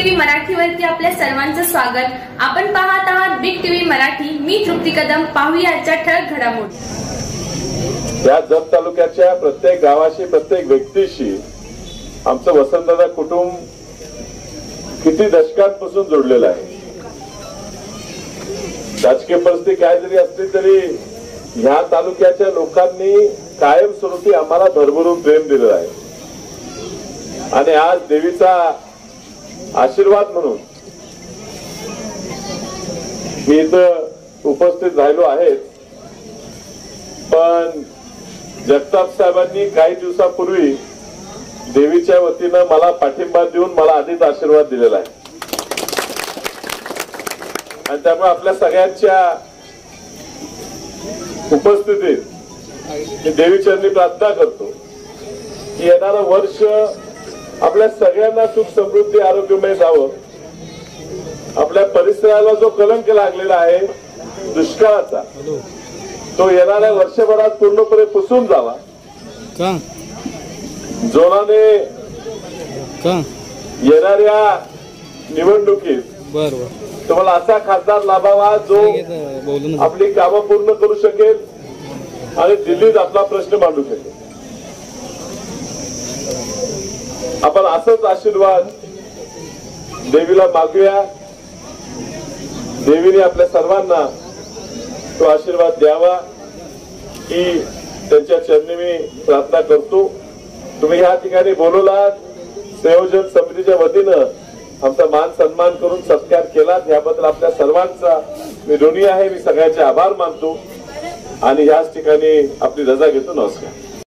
TV मराठीवरती आपल्या सर्वांचं स्वागत। आपण पाहत आहात बिग टीव्ही मराठी। मी तृप्ती कदम। पाहूया आजच्या ठळक घडामोडी। या जत तालुक्याच्या प्रत्येक गावाशी प्रत्येक व्यक्तीशी आमचं वसंतदादा कुटुंब किती दशकांपासून जोडलेलं आहे। राजकीय परिस्थिती काय जरी असली तरी ह्या तालुक्याच्या लोकांनी कायमस्वरूपी आम्हाला भरभरून प्रेम दिलं आहे आणि आज देवीचा आशीर्वाद म्हणून मी इथं उपस्थित राहिलो आहे। पण जगताप साहेबांनी काही दिवसापूर्वी देवीच्या वतीनं मला पाठिंबा देऊन मला आधीच आशीर्वाद दिलेला आहे आणि त्यामुळे आपल्या सगळ्यांच्या उपस्थितीत मी देवीचरणी प्रार्थना करतो की येणारं वर्ष आपल्या सगळ्यांना सुख समृद्धी आरोग्यमय जावं। आपल्या परिसराला जो कलंक लागलेला आहे दुष्काळाचा तो येणाऱ्या वर्षभरात पूर्णपणे पुसून जावा। जोराने येणाऱ्या निवडणुकीत तुम्हाला असा खासदार लाभावा जो आपली कामं पूर्ण करू शकेल आणि दिल्लीत आपला प्रश्न मांडू शकेल। आपण असंच आशीर्वाद देवीला मागूया। देवीने आपल्या सर्वांना तो आशीर्वाद द्यावा ही त्यांच्या चरणी मी प्रार्थना करतो। तुम्ही ह्या ठिकाणी बोलवलात, संयोजन समितीच्या वतीनं आमचा मान सन्मान करून सत्कार केलात याबद्दल आपल्या सर्वांचा मी ऋणी आहे। मी सगळ्यांचे आभार मानतो आणि याच ठिकाणी आपली रजा घेतो। नमस्कार।